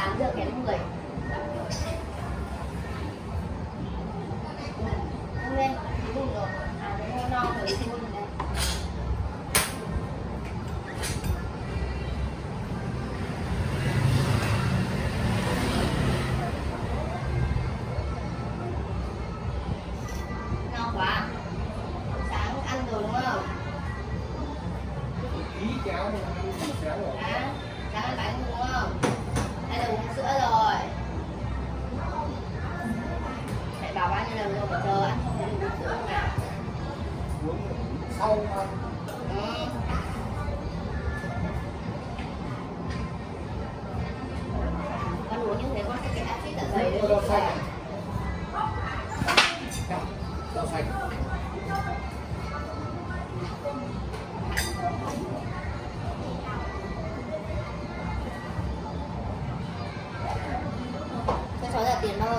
8 giờ kém 10. Không lên, đi bùn rồi. À, thế no rồi đi bùn đây. No quá. Sáng ăn rồi đúng không? Ý cháo mà ăn sáng rồi. À, sáng ăn bánh đúng không? Hay là uống sữa rồi. Mẹ bảo bao nhiêu lần rồi mà chờ ăn không thấy được uống sữa không nào? Uống sau ăn. Ừ. Con uống như thế con sẽ cái axit dạ dày đấy. Rau xanh. Rau xanh. Cho cháu trả tiền đâu?